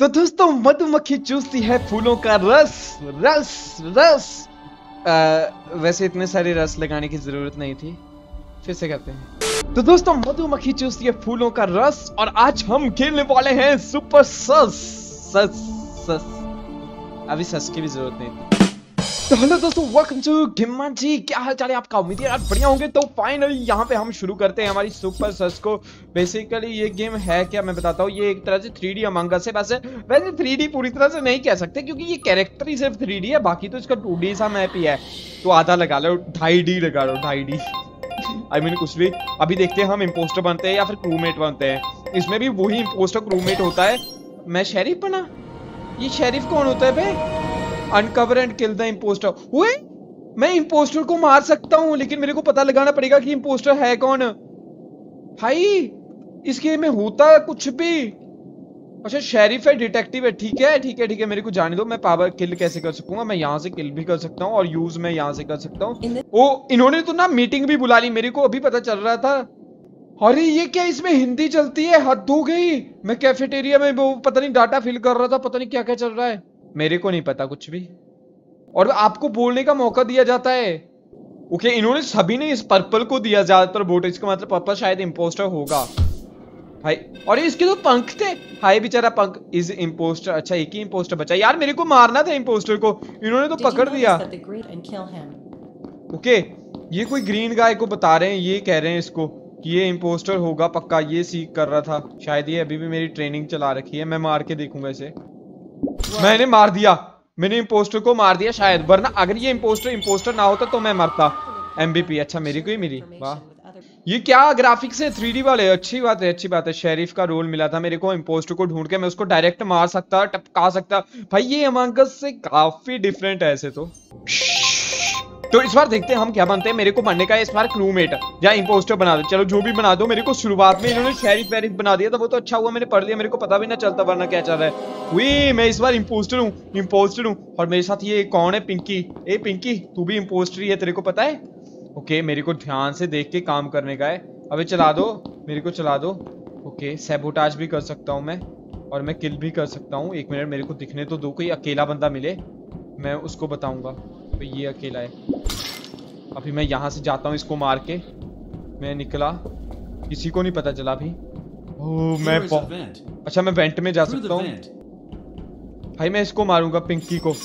तो दोस्तों मधुमक्खी चूसती है फूलों का रस रस रस। वैसे इतने सारे रस लगाने की जरूरत नहीं थी, फिर से करते हैं। तो दोस्तों मधुमक्खी चूसती है फूलों का रस और आज हम खेलने वाले हैं सुपर सस सस सस। अभी सस की भी जरूरत नहीं थी। तो हेलो दोस्तों, वेलकम टू गिम्मा जी। क्या हाल चाल है आपका? उम्मीद है आप बढ़िया होंगे। तो फाइनली यहाँ पे हम शुरू करते हैं हमारी सुपर सस को। बेसिकली ये गेम है क्या मैं बताता हूँ। ये एक तरह से 3D अमंग अस है। वैसे 3D पूरी तरह से नहीं कह सकते क्योंकि ये कैरेक्टर ही सिर्फ 3D है, बाकी तो इसका 2D सा मैप ही है। तो आधा लगा लो, 2.5D लगा लो, 2.5D आई मीन कुछ भी। अभी देखते हैं हम इम्पोस्टर बनते हैं या फिर क्रूमेट बनते हैं। इसमें भी वही इम्पोस्टर क्रूमेट होता है। मैं शेरिफ बना। ये शेरिफ कौन होता है बे? Uncover and kill the impostor. हुए मैं इम्पोस्टर को मार सकता हूं, लेकिन मेरे को पता लगाना पड़ेगा कि इम्पोस्टर है कौन। भाई इस गेम में होता कुछ भी। अच्छा शेरिफ है, डिटेक्टिव है, ठीक है ठीक है ठीक है। मेरे को जाने दो। मैं पावर किल कैसे कर सकूंगा? मैं यहाँ से किल भी कर सकता हूँ और यूज मैं यहाँ से कर सकता हूँ। ओ इन्होंने तो ना मीटिंग भी बुला ली, मेरे को अभी पता चल रहा था। अरे ये क्या इसमें हिंदी चलती है? हद हो गई। मैं कैफेटेरिया में वो पता नहीं डाटा फिल कर रहा था, पता नहीं क्या क्या चल रहा है, मेरे को नहीं पता कुछ भी। और आपको बोलने का मौका दिया जाता है। ओके इन्होंने सभी ने इस पर्पल को दिया ज्यादातर वोट। इसका मतलब पर्पल शायद इम्पोस्टर होगा भाई। और इसके तो पंख थे। हाय बेचारा पंख इज इम्पोस्टर। अच्छा एक ही इम्पोस्टर बचा यार, मेरे को मारना था इम्पोस्टर को, इन्होंने तो पकड़ दिया। ओके ये कोई ग्रीन गाय को बता रहे हैं, ये कह रहे हैं इसको कि ये इम्पोस्टर होगा पक्का। ये सीख कर रहा था शायद। ये अभी भी मेरी ट्रेनिंग चला रखी है। मैं मार के देखूंगा इसे। मैंने मार दिया, मैंने इम्पोस्टर को मार दिया शायद, वरना अगर ये इम्पोस्टर ना होता तो मैं मरता। MVP अच्छा मेरी को ही मिली, वाह। ये क्या ग्राफिक्स है 3D वाले। अच्छी बात है अच्छी बात है। शेरिफ का रोल मिला था मेरे को। इम्पोस्टर को ढूंढ के मैं उसको डायरेक्ट मार सकता, टपका सकता। भाई ये अमंग अस से काफी डिफरेंट है ऐसे तो इस बार देखते हैं हम क्या बनते हैं। मेरे को बनने का इस बार क्रूमेट या इम्पोस्टर बना दो। चलो जो भी बना दो। मेरे को शुरुआत में इन्होंने शेरिफ वेरिफ बना दिया था, वो तो अच्छा हुआ मैंने पढ़ लिया, मेरे को पता भी ना चलता वरना क्या चल रहा है। हुई मैं इस बार इम्पोस्टर हूँ। और मेरे साथ ये कौन है? पिंकी। ए पिंकी तू भी इम्पोस्टर ही है, तेरे को पता है? ओके मेरे को ध्यान से देख के काम करने का है। अबे चला दो, मेरे को चला दो। ओके सैबोटाज भी कर सकता हूँ मैं, और मैं किल भी कर सकता हूँ। एक मिनट मेरे को दिखने तो दो, कोई अकेला बंदा मिले मैं उसको बताऊंगा। तो ये अकेला है। अभी मैं यहाँ से जाता हूँ इसको मार के। मैं निकला, किसी को नहीं पता चला अभी। ओह मैं अच्छा मैं वेंट में जा सकता हूँ। भाई मैं इसको मारूंगा पिंकी को।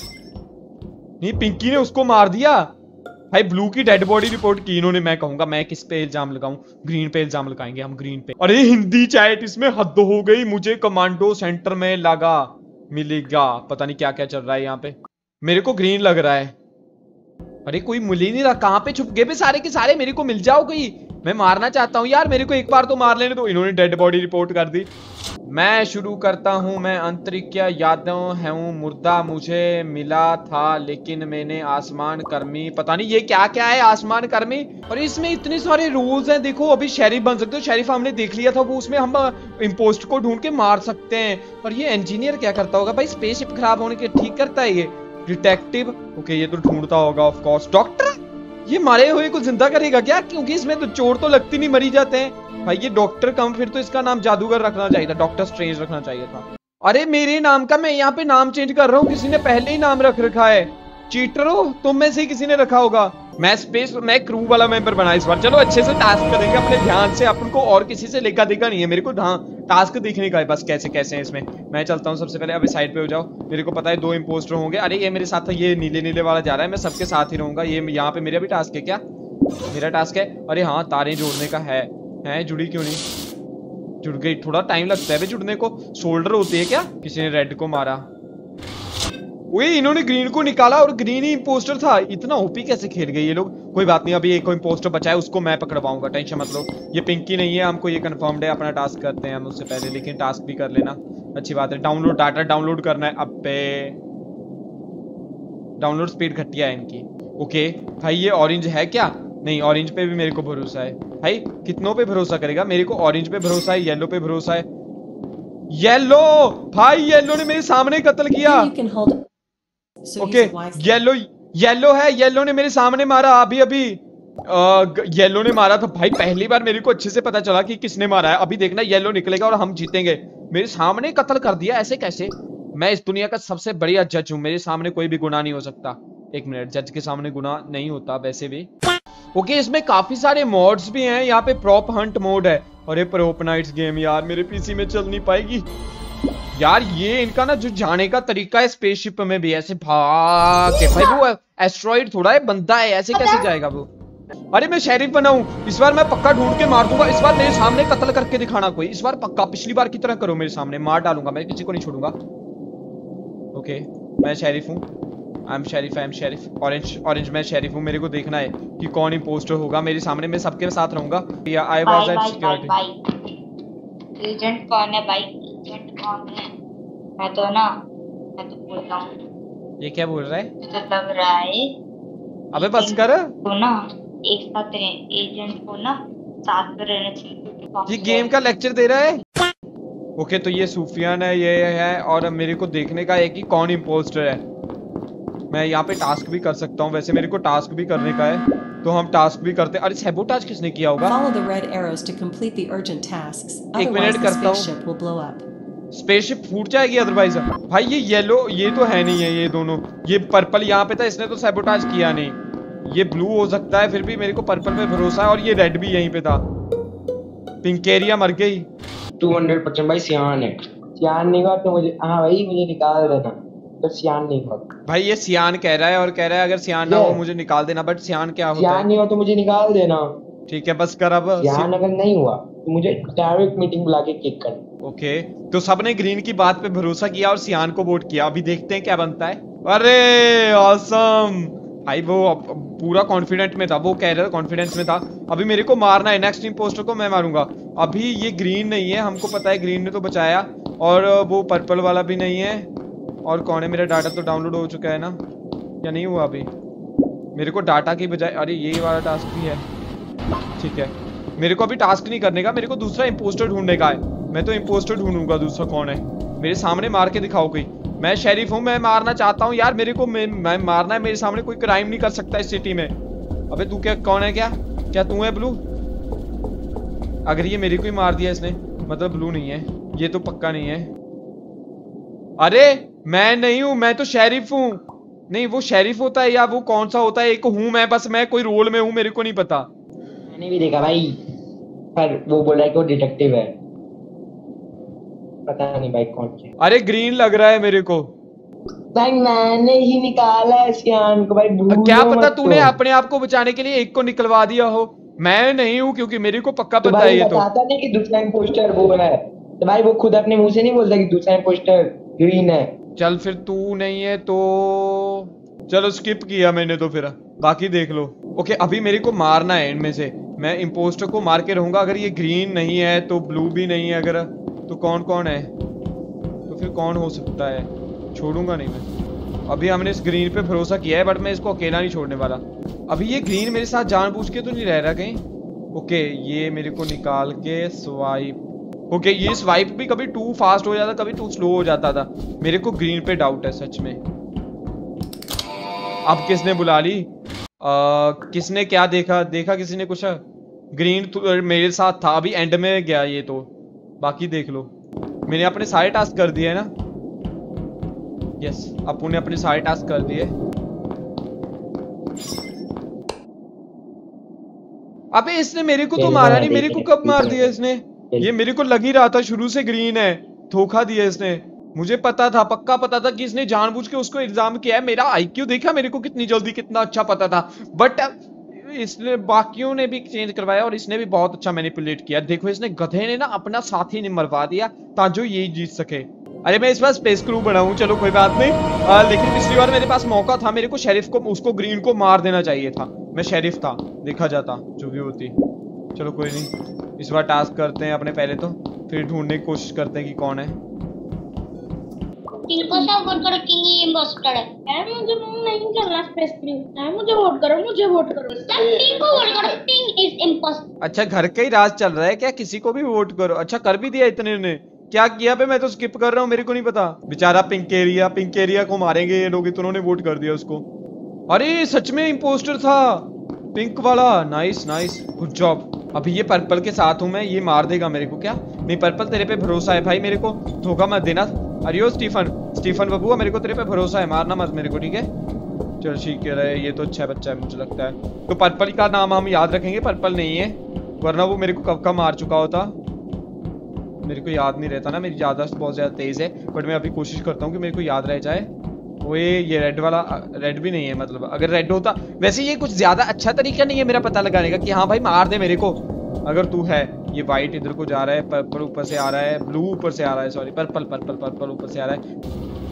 नहीं पिंकी ने उसको मार दिया। भाई ब्लू की डेड बॉडी रिपोर्ट की इन्होंने। मैं कहूंगा मैं किस पे इल्जाम लगाऊं? ग्रीन पे इल्जाम लगाएंगे हम, ग्रीन पे। अरे हिंदी चैट इसमें हद हो गई। मुझे कमांडो सेंटर में लगा मिलेगा, पता नहीं क्या क्या चल रहा है यहाँ पे। मेरे को ग्रीन लग रहा है। अरे कोई मिल ही नहीं रहा, कहाँ पे छुप गए बे सारे के सारे? मेरे को मिल जाओ कोई, मैं मारना चाहता हूँ यार। मेरे को एक बार तो मार लेने दो। इन्होंने डेड बॉडी रिपोर्ट कर दी। मैं शुरू करता हूँ। मैं अंतरिक्ष यादों हूँ मुर्दा, मुझे मिला था लेकिन मैंने आसमान कर्मी। पता नहीं ये क्या क्या है आसमान कर्मी। और इसमें इतने सारे रूल्स हैं। देखो अभी शेरिफ बन सकते हो। शेरिफ हमने देख लिया था, वो उसमें हम इम्पोस्ट को ढूंढ के मार सकते हैं। और ये इंजीनियर क्या करता होगा भाई? स्पेसशिप खराब होने के ठीक करता है ये। डिटेक्टिव ओके ये तो ढूंढता होगा ऑफ कोर्स। डॉक्टर ये मरे हुए को जिंदा करेगा क्या? क्योंकि इसमें तो चोट तो लगती नहीं, मरी जाते हैं। भाई ये डॉक्टर कम, फिर तो इसका नाम जादूगर रखना चाहिए था, डॉक्टर स्ट्रेंज रखना चाहिए था। अरे मेरे नाम का मैं यहाँ पे नाम चेंज कर रहा हूँ, किसी ने पहले ही नाम रख रखा है। चीटर हो तुम में से किसी ने रखा होगा। मैं क्रू वाला मेंबर बना इस बार। चलो अच्छे से टास्क करेंगे अपने ध्यान से, अपन को और किसी से लेखा देखा नहीं है। मेरे को टास्क देखने का है बस, कैसे कैसे है इसमें। मैं चलता हूँ सबसे पहले। अभी साइड पे हो जाओ, मेरे को पता है 2 इम्पोस्टर होंगे। अरे ये मेरे साथ ये नीले नीले वाला जा रहा है, मैं सबके साथ ही रहूंगा। ये यहाँ पे मेरा भी टास्क है क्या? मेरा टास्क है। अरे हाँ तारें जोड़ने का है जुड़ी क्यों नहीं? जुड़ गई। थोड़ा टाइम लगता है जुड़ने को। शोल्डर होती है क्या? किसी ने रेड को मारा। ओए इन्होंने ग्रीन को निकाला और ग्रीन ही इम्पोस्टर था। इतना ओपी कैसे खेल गए ये लोग? कोई बात नहीं, अभी एक को इम्पोस्टर बचा है, उसको मैं पकड़वाऊंगा, टेंशन मत लो। ये पिंकी नहीं है, हमको ये कंफर्म्ड है। अपना टास्क करते हैं हम उससे पहले, लेकिन टास्क भी कर लेना अच्छी बात है। डाटा डाउनलोड करना है। अब पे डाउनलोड स्पीड घटिया है इनकी। ओके भाई ये ऑरेंज है क्या? नहीं ऑरेंज पे भी मेरे को भरोसा है। भाई कितनों पे भरोसा करेगा? मेरे को ऑरेंज पे भरोसा है, येलो पे भरोसा है। येलो भाई येलो ने मेरे सामने कत्ल किया। ओके येलो है, येलो ने मेरे सामने मारा अभी येलो ने मारा था। भाई पहली बार मेरे को अच्छे से पता चला कि किसने मारा है। अभी देखना येलो निकलेगा और हम जीतेंगे। मेरे सामने कत्ल कर दिया, ऐसे कैसे? मैं इस दुनिया का सबसे बढ़िया जज हूँ, मेरे सामने कोई भी गुनाह नहीं हो सकता। एक मिनट, जज के सामने गुनाह नहीं होता वैसे भी। ओके, इसमें काफी सारे मॉड्स भी हैं। यहाँ पे प्रॉप हंट मोड है और ये प्रॉप नाइट्स गेम यार मेरे पीसी में चल नहीं पाएगी यार। ये इनका ना जो जाने का तरीका है स्पेसशिप में भी ऐसे भाग के, भाई वो एस्ट्रॉइड थोड़ा है, बंदा है, ऐसे कैसे जाएगा वो। अरे मैं शेरिफ बना हूं, इस बार मैं पक्का ढूंढ के मार दूंगा। इस बार मेरे सामने कत्ल करके दिखाना कोई, इस बार पक्का। पिछली बार की तरह करो, मेरे सामने मार डालूंगा, मैं किसी को नहीं छोड़ूंगा। ओके, मैं शेरिफ हूँ। I am sheriff. ऑरेंज मैं शेरिफ हूँ। मेरे को देखना है कि कौन इंपोस्टर होगा मेरे सामने। मैं सबके साथ रहूंगा। I was at security. Agent कौन है भाई? एजेंट कौन है? मैं तो बोल रहा हूँ। ये क्या बोल रहा है? मुझे लग रहा है अबे बस कर। तो ना एक साथ एजेंट को ना साथ में रहना चाहिए। ये गेम का लेक्चर दे रहा है। ओके, तो ये सूफियान है, ये है, और मेरे को देखने का है कि कौन इंपोस्टर है। मैं यहाँ पे टास्क भी कर सकता हूँ, वैसे मेरे को टास्क भी करने का है तो हम टास्क भी करते हैं। अरे सैबोटाज किसने किया होगा? एक मिनट करता हूँ। स्पेसशिप फूट जाएगी अदरवाइज। भाई ये येलो, ये तो है नहीं है, ये दोनों, ये पर्पल यहाँ पे था, इसने तो सैबोटाज किया नहीं। ये ब्लू हो सकता है, फिर भी मेरे को पर्पल पे भरोसा है। और ये रेड भी यहीं पे था। पिंकेरिया मर गई 200% भाई। सियान है, सियान नहीं हुआ तो मुझे, हाँ भाई मुझे निकाल देना। तो सियान नहीं हुआ भाई, ये सियान कह रहा है और कह रहा है अगर सियान ना हो मुझे निकाल देना। बट सियान क्या होता है? सियान नहीं हुआ तो मुझे निकाल देना। ठीक है, बस कर अब। सियान अगर नहीं हुआ तो मुझे डायरेक्ट मीटिंग बुला के किक कर। ओके, तो सबने ग्रीन की बात पे भरोसा किया और सियान को वोट किया। अभी देखते हैं क्या बनता है। अरे ऑसम भाई, वो पूरा कॉन्फिडेंट में था, वो कह रहा था कॉन्फिडेंस में था। अभी मेरे को मारना है, नेक्स्ट इंपोस्टर को मैं मारूंगा। अभी ये ग्रीन नहीं है, हमको पता है, ग्रीन ने तो बचाया। और वो पर्पल वाला भी नहीं है। और कौन है? मेरा डाटा तो डाउनलोड हो चुका है ना, या नहीं हुआ अभी? मेरे को डाटा की बजाय, अरे ये वाला टास्क भी है। ठीक है, मेरे को अभी टास्क नहीं करने का, मेरे को दूसरा इंपोस्टर ढूंढने का है। मैं तो इंपोस्टर ढूंढूंगा दूसरा कौन है। मेरे सामने मार के दिखाओ कोई। मैं शेरिफ हूँ, मैं मारना चाहता हूँ यार। मेरे को मैं मारना है। मेरे सामने कोई क्राइम नहीं कर सकता इस सिटी में। अबे तू क्या, कौन है? क्या तू है ब्लू? अगर ये मेरे को ही मार दिया इसने, मतलब ब्लू नहीं है ये, तो पक्का नहीं है। अरे मैं नहीं हूं, मैं तो शेरिफ हूं। नहीं, वो शेरिफ होता है या वो कौन सा होता है? एक हूं मैं, बस मैं कोई रोल में हूं, मेरे को नहीं पता। मैंने भी देखा भाई, पर वो बोल रहा है कि वो डिटेक्टिव है। पता नहीं भाई कौन है। अरे ग्रीन लग रहा है मेरे को भाई, मैंने ही निकाला है सियान को भाई। क्या पता तूने अपने आप को बचाने के लिए एक को निकलवा दिया हो। मैं नहीं हूं, क्योंकि मेरे को पक्का पता है। ये तो बताता नहीं कि दूसरा इंपोस्टर वो है, तो भाई वो खुद अपने मुंह से नहीं बोलता कि दूसरा इंपोस्टर ग्रीन है। चल फिर तू नहीं है तो चलो, स्किप किया मैंने तो, फिर बाकी देख लो। ओके, अभी मेरे को मारना है इनमें से। मैं इंपोस्टर को मार के रहूंगा। अगर ये ग्रीन नहीं है तो ब्लू भी नहीं है, अगर तो कौन कौन है? तो फिर कौन हो सकता है? छोड़ूंगा नहीं मैं। अभी हमने इस ग्रीन पे भरोसा किया है, बट मैं इसको अकेला नहीं छोड़ने वाला। अभी ये ग्रीन मेरे साथ जानबूझ के तो नहीं रह रहा कहीं? ओके, ये मेरे को निकाल के स्वाइप। ओके, ये स्वाइप भी कभी टू फास्ट हो जाता, कभी टू स्लो हो जाता था। मेरे को ग्रीन पे डाउट है सच में। अब किसने बुला ली? किसने क्या देखा किसी ने कुछ? ग्रीन तो मेरे साथ था, अभी एंड में गया ये तो। बाकी देख लो। मैंने अपने सारे टास्क कर दिए है ना? यस, अपू ने अपने सारे टास्क कर दिए। अबे इसने मेरे को तो मारा नहीं। मेरे को कब मार दिया इसने? ये मेरे को लग ही रहा था शुरू से ग्रीन है। धोखा दिया इसने। मुझे पता था, पक्का पता था कि इसने जानबूझ के उसको इल्जाम किया है। मेरा आईक्यू देखा मेरे को कितनी जल्दी, कितना अच्छा पता था। बट इसने बाकियों ने भी चेंज करवाया और इसने भी बहुत अच्छा मैनिपुलेट किया। देखो, इसने गधे ने ना अपना साथी ने मरवा दिया ताकि ये जीत सके। अरे मैं इस बार स्पेस क्रू बना हूं, चलो कोई बात नहीं। लेकिन पिछली बार मेरे पास मौका था, मेरे को शेरिफ को, उसको ग्रीन को मार देना चाहिए था। मैं शेरिफ था, देखा जाता जो भी होती। चलो कोई नहीं, इस बार टास्क करते हैं अपने पहले तो, फिर ढूंढने की कोशिश करते हैं कि कौन है। किनको सपोर्ट करो? किंग ही इंपोस्टर है। मुझे नहीं चलना स्पेस क्रू। मुझे वोट करो, मुझे वोट करो। किंग को वोट करो, किंग इज इंपोस्टर। अच्छा, घर का ही राज चल रहा है क्या? किसी को भी वोट करो? अच्छा, कर भी दिया इतने ने। क्या किया बे? मैं तो स्किप कर रहा हूँ, मेरे को नहीं पता। बेचारा पिंकेरिया को मारेंगे ये लोग, इतनों ने वोट कर दिया उसको। अरे सच में इंपोस्टर था पिंक वाला। Nice nice, good job. अभी ये पर्पल के साथ हूं मैं, ये मार देगा मेरे को क्या? नहीं पर्पल तेरे पे भरोसा है भाई, मेरे को धोखा मत देना। अरे स्टीफन बबुआ मेरे को तेरे पे भरोसा है, मारना मत मेरे को, ठीक है? चल ठीक है, ये तो अच्छा बच्चा है मुझे लगता है। तो पर्पल का नाम हम याद रखेंगे, पर्पल नहीं है, वरना वो मेरे को कब का मार चुका होता। मेरे को याद नहीं रहता ना, मेरी याददाश्त बहुत ज्यादा तेज है, बट मैं अभी कोशिश करता हूँ कि मेरे को याद रह जाए। वो ये रेड वाला, रेड भी नहीं है, मतलब अगर रेड होता। वैसे ये कुछ ज्यादा अच्छा तरीका नहीं है मेरा पता लगाने का कि हाँ भाई मार दे मेरे को अगर तू है। ये वाइट इधर को जा रहा है, पर्पल ऊपर से आ रहा है, ब्लू ऊपर से आ रहा है, सॉरी पर्पल ऊपर से आ रहा है।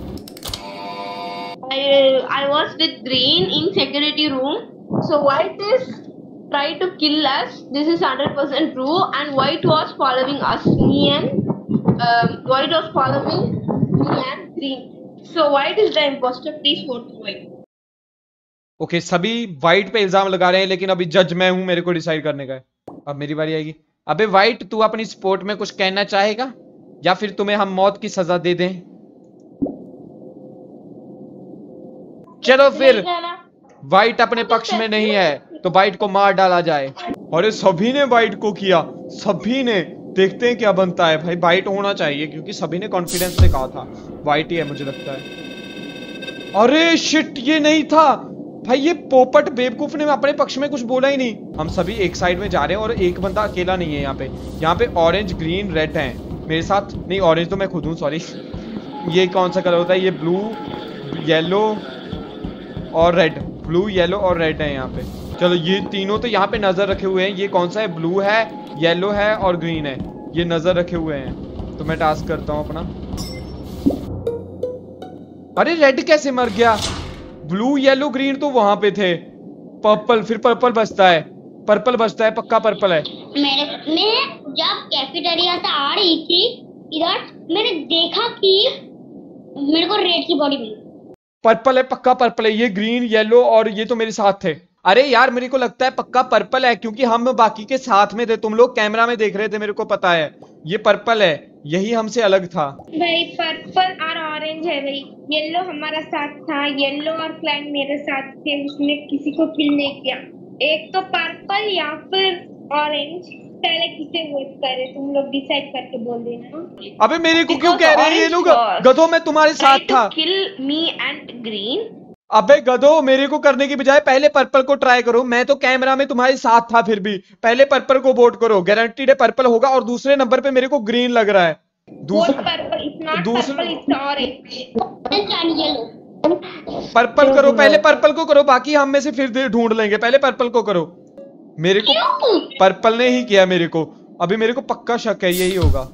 I was with green in security room, so white is try to kill us. This is 100% true, and white was following us. White was following me and green. So white is the imposter. Please vote for white. Okay सभी white पे इल्जाम लगा रहे हैं, लेकिन अभी जज मैं हूं, मेरे को डिसाइड करने का है। अब मेरी बारी आएगी। अबे वाइट तू अपनी सपोर्ट में कुछ कहना चाहेगा या फिर तुम्हें हम मौत की सजा दे दें? चलो फिर वाइट अपने पक्ष में नहीं है तो वाइट को मार डाला जाए। अरे सभी ने वाइट को किया, सभी ने। देखते हैं क्या बनता है भाई। वाइट होना चाहिए क्योंकि सभी ने कॉन्फिडेंस से कहा था वाइट ही है मुझे लगता है। अरे शिट, ये नहीं था भाई, ये पोपट बेवकूफ ने अपने पक्ष में कुछ बोला ही नहीं। हम सभी एक साइड में जा रहे हैं और एक बंदा अकेला नहीं है यहाँ पे ऑरेंज ग्रीन रेड है मेरे साथ। नहीं ऑरेंज तो मैं खुद हूँ, सॉरी। ये कौन सा कलर होता है? ये ब्लू येलो और रेड, ब्लू येलो और रेड है यहाँ पे। चलो ये तीनों तो यहाँ पे नजर रखे हुए हैं। ये कौन सा है? ब्लू है, येलो है और ग्रीन है, ये नजर रखे हुए हैं। तो मैं टास्क करता हूँ अपना। अरे रेड कैसे मर गया? ब्लू येलो ग्रीन तो वहां पे थे। पर्पल, फिर पर्पल बचता है, पक्का पर्पल है। मैं जब कैफेटेरिया से आ रही थी इधर, मैंने देखा कि मेरे को रेड की बॉडी मिली। पर्पल है, पक्का पर्पल है। ये ग्रीन येलो और ये तो मेरे साथ थे। अरे यार मेरे को लगता है पक्का पर्पल है क्योंकि हम बाकी के साथ में थे, तुम लोग कैमरा में देख रहे थे, मेरे को पता है ये पर्पल है, यही हमसे अलग था। भाई पर्पल और ऑरेंज है भाई। येलो हमारा साथ था, येलो और क्लाइंट मेरे साथ थे, उसने किसी को किल नहीं किया। एक तो पर्पल या फिर ऑरेंज, पहले किसे वोट करे तुम लोग डिसाइड करके बोल देना। अबे मेरे को क्यों कह रहे हैं ये लोग? गधो मैं तुम्हारे साथ था। Kill me and green. अबे गधो, मेरे को करने की बजाय पहले पर्पल को ट्राई करो। मैं तो कैमरा में तुम्हारे साथ था, फिर भी पहले पर्पल को वोट करो, गारंटीड है पर्पल होगा। और दूसरे नंबर पे मेरे को ग्रीन लग रहा है। पर्पल करो, पहले पर्पल को करो, बाकी हम में से फिर ढूंढ लेंगे। पहले पर्पल को करो। मेरे को पर्पल ने ही किया मेरे को, अभी मेरे को पक्का शक है यही होगा।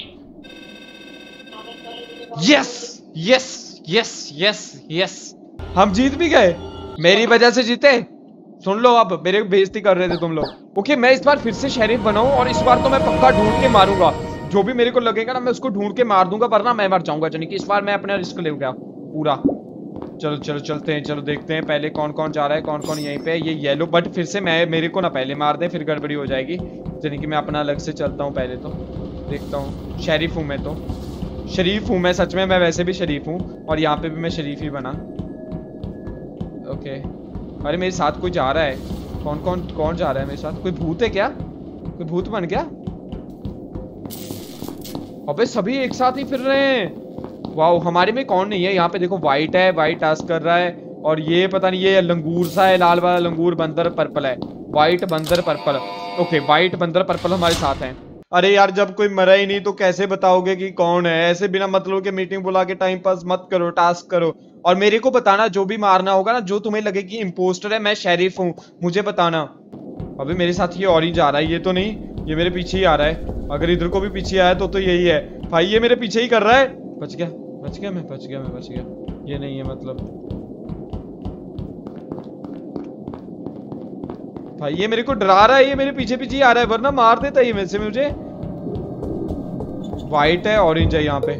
Yes yes yes yes yes, हम जीत भी गए, मेरी वजह से जीते। सुन लो, अब मेरे बेइज्जती कर रहे थे तुम लोग। ओके मैं इस बार फिर से शेरिफ बनाऊं और इस बार तो मैं पक्का ढूंढ के मारूंगा। जो भी मेरे को लगेगा ना मैं उसको ढूंढ के मार दूंगा, वरना मैं मर जाऊंगा। यानी कि इस बार मैं अपना रिस्क ले गया पूरा। चलो चलो चलते हैं, चलो देखते हैं पहले कौन कौन जा रहा है, कौन कौन यहीं पे। ये येलो, बट फिर से मेरे को ना पहले मार दे, फिर गड़बड़ी हो जाएगी। यानी कि मैं अपना अलग से चलता हूँ, पहले तो देखता हूँ। शरीफ हूँ मैं, तो शरीफ हूँ मैं, सच में मैं वैसे भी शरीफ हूँ और यहाँ पे भी मैं शरीफ ही बना। ओके अरे मेरे साथ कोई जा रहा है। कौन जा रहा है मेरे साथ? कोई भूत है क्या? कोई भूत बन गया? अबे सभी एक साथ ही फिर रहे हैं। वाओ, हमारे में कौन नहीं है? यहाँ पे देखो वाइट है, वाइट टास्क कर रहा है। और ये पता नहीं, ये लंगूर सा है, लाल वाला लंगूर। बंदर पर्पल है, वाइट बंदर पर्पल। ओके वाइट बंदर पर्पल हमारे साथ हैं। अरे यार जब कोई मरा ही नहीं तो कैसे बताओगे कि कौन है? ऐसे बिना मतलब के मीटिंग बुला के टाइम पास मत करो, टास्क करो। और मेरे को बताना जो भी मारना होगा ना, जो तुम्हें लगे कि इम्पोस्टर है, मैं शेरिफ हूँ, मुझे बताना। अभी मेरे साथ ये ऑरेंज आ रहा है, ये तो नहीं, ये मेरे पीछे ही आ रहा है। अगर इधर को भी पीछे आया तो यही है भाई, ये मेरे पीछे ही कर रहा है। बच गया मैं बच गया। ये नहीं है मतलब भाई, ये मेरे को डरा रहा है, ये मेरे पीछे ही आ रहा है, वरना मार देता ये वैसे मुझे। वाइट है, ऑरेंज है यहाँ पे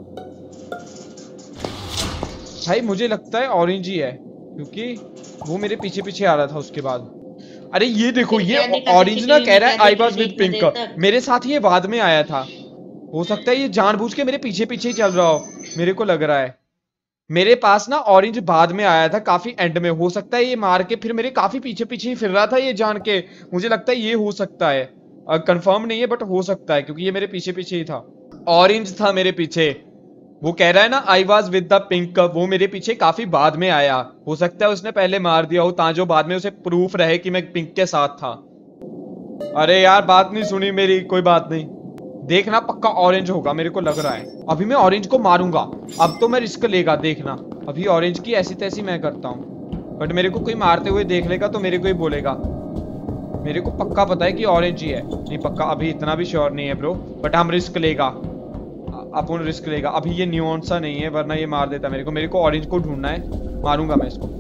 भाई, मुझे लगता है ऑरेंज ही है क्योंकि वो मेरे पीछे आ रहा था उसके बाद। अरे ये देखो, ये ऑरेंज ना कह रहा है आई वाज विद पिंक, मेरे साथ ये बाद में आया था। हो सकता है ये जानबूझ के मेरे पीछे ही चल रहा हो, मेरे को लग रहा है। मेरे पास ना ऑरेंज बाद में आया था, काफी एंड में। हो सकता है ये मार के फिर मेरे काफी पीछे ही फिर रहा था, ये जान के। मुझे लगता है ये हो सकता है। कंफर्म नहीं है बट हो सकता है क्योंकि ये मेरे पीछे पीछे ही था। ऑरेंज था मेरे पीछे। वो कह रहा है ना I was with the pink, वो मेरे पीछे काफी बाद में आया। हो सकता है उसने पहले मार दिया हो ताजो बाद में उसे प्रूफ रहे कि मैं पिंक के साथ था। अरे यार बात नहीं सुनी मेरी, कोई बात नहीं। देखना पक्का ऑरेंज होगा, मेरे को लग रहा है। अभी मैं ऑरेंज को मारूंगा, अब तो मैं रिस्क लेगा। देखना अभी ऑरेंज की ऐसी तैसी मैं करता हूँ, बट मेरे को कोई मारते हुए देख लेगा तो मेरे को ही बोलेगा। मेरे को पक्का पता है कि ऑरेंज ही है। नहीं पक्का अभी इतना भी श्योर नहीं है ब्रो, बट हम रिस्क लेगा, अपन रिस्क लेगा। अभी ये न्यूऑन सा नहीं है वरना ये मार देता मेरे को। मेरे को ऑरेंज को ढूंढना है, मारूंगा मैं इसको।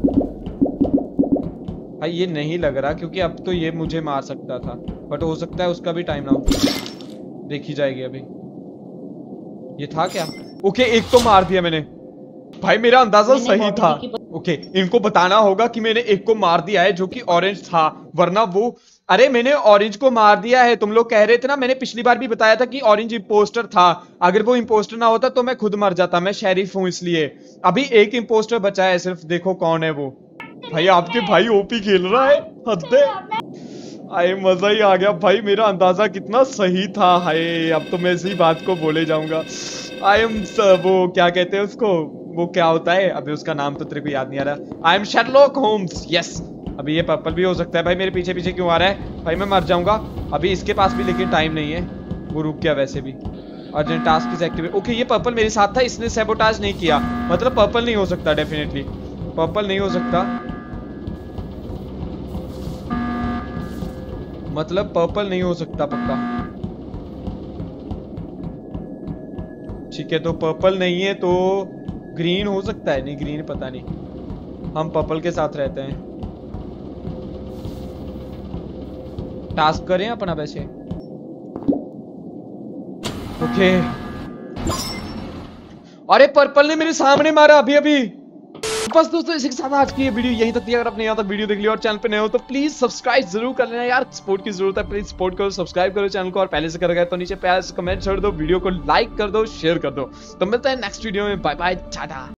भाई ये नहीं लग रहा क्योंकि अब तो ये मुझे मार सकता था, बट हो सकता है उसका भी टाइम ना हो, देखी जाएगी अभी। ये था क्या? ओके एक तो मार दिया मैंने। भाई मेरा अंदाजा सही था। ओके इनको बताना होगा कि मैंने एक को मार दिया है जो कि ऑरेंज था, वरना वो अरे मैंने ऑरेंज को मार दिया है। तुम लोग कह रहे थे ना, मैंने पिछली बार भी बताया था कि ऑरेंज इंपोस्टर था। अगर वो इंपोस्टर ना होता तो मैं खुद मर जाता, मैं शेरिफ हूं इसलिए। अभी एक इंपोस्टर बचा है सिर्फ, देखो कौन है वो। भाई आपके भाई ओपी खेल रहा है, हद है। आए मजा ही आ गया भाई, मेरा अंदाजा कितना सही था। हाय अब तो मैं इसी बात को बोले जाऊंगा। आई एम वो क्या कहते हैं उसको, वो क्या होता है अभी उसका नाम तो तेरे को याद नहीं आ रहा। I am Sherlock Holmes, yes. अभी ये पर्पल भी हो सकता है। भाई मेरे पीछे पीछे क्यों आ रहा है? भाई मैं मर जाऊंगा अभी। इसके पास भी लेकिन टाइम नहीं है, वो रुक गया वैसे भी। Urgent task is activate. Okay ये पर्पल मेरे साथ था, इसने सैबोटाज नहीं किया, मतलब पर्पल नहीं हो सकता। डेफिनेटली पर्पल नहीं हो सकता, मतलब पर्पल नहीं हो सकता पक्का। ठीक है तो पर्पल नहीं है तो ग्रीन हो सकता है। नहीं ग्रीन पता नहीं, हम पर्पल के साथ रहते हैं। टास्क करें अपना वैसे। ओके अरे पर्पल ने मेरे सामने मारा अभी अभी। बस दोस्तों इसी के साथ आज की ये वीडियो यहीं तक थी। अगर आपने यहाँ तक वीडियो देख लिया और चैनल पे नए हो तो प्लीज सब्सक्राइब जरूर कर लेना यार, सपोर्ट की जरूरत है। प्लीज सपोर्ट करो, सब्सक्राइब करो चैनल को, और पहले से कर गए तो नीचे प्यार से कमेंट छोड़ दो, वीडियो को लाइक कर दो, शेयर कर दो। तो मिलते हैं नेक्स्ट वीडियो में, बाय बाय, टाटा।